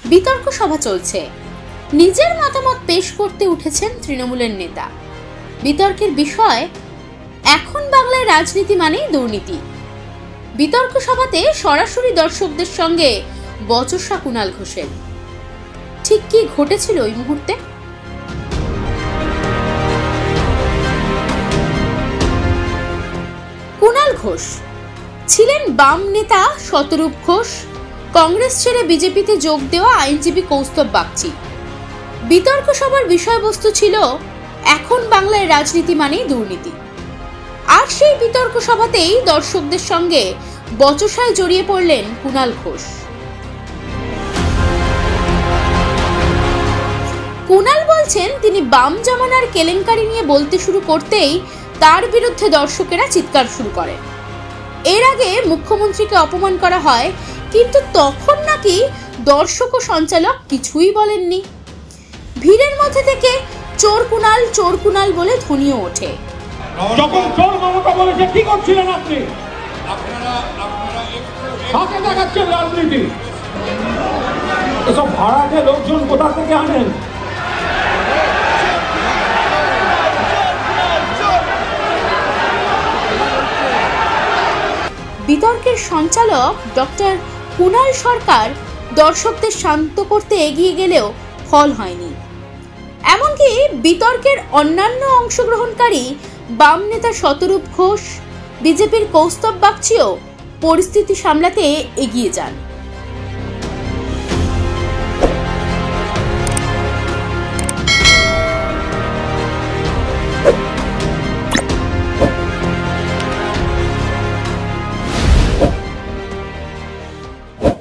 বিতর্ক সভা চলছে, নিজের মতামত পেশ করতে উঠেছেন তৃণমূলের নেতা। বিতর্কের বিষয়, এখন বাংলায় রাজনীতি মানেই দুর্নীতি। বিতর্ক সভাতে সরাসরি দর্শকদের সঙ্গে বচসা কুণাল ঘোষের। ঠিক কি ঘটেছিল ওই মুহূর্তে? কুণাল ঘোষ ছিলেন বাম নেতা শতরূপ ঘোষ, কংগ্রেস ছেড়ে বিজেপিতে যোগ দেওয়া আইনজীবী কৌস্তব বাগচি। বিতর্ক সভার বিষয়বস্তু ছিল এখন বাংলায় রাজনীতি মানেই দুর্নীতি। আর সেই বিতর্ক সভাতেই দর্শকদের সঙ্গে বচসায় জড়িয়ে পড়লেন কুণাল ঘোষ। কুণাল বলছেন, তিনি বাম জামানার কেলেঙ্কারি নিয়ে বলতে শুরু করতেই তার বিরুদ্ধে দর্শকেরা চিৎকার শুরু করেন। এর আগে মুখ্যমন্ত্রীকে অপমান করা হয়, কিন্তু তখন নাকি দর্শক ও সঞ্চালক কিছুই বলেননি। ভিড়ের মধ্যে থেকে চোর কুণাল বলে ধ্বনিও ওঠে। যখন চোর মমতা বলেছে কি করছিলেন আপনি? কাকে দেখাচ্ছেন রাজনীতি? এসব ভাড়াটে লোকজন কোথা থেকে আনেন? বিতর্কের সঞ্চালক ডক্টর কুণাল সরকার দর্শকদের শান্ত করতে এগিয়ে গেলেও ফল হয়নি। এমনকি বিতর্কের অন্যান্য অংশগ্রহণকারী বাম নেতা শতরূপ ঘোষ, বিজেপির কৌস্তব বাগচিও পরিস্থিতি সামলাতে এগিয়ে যান।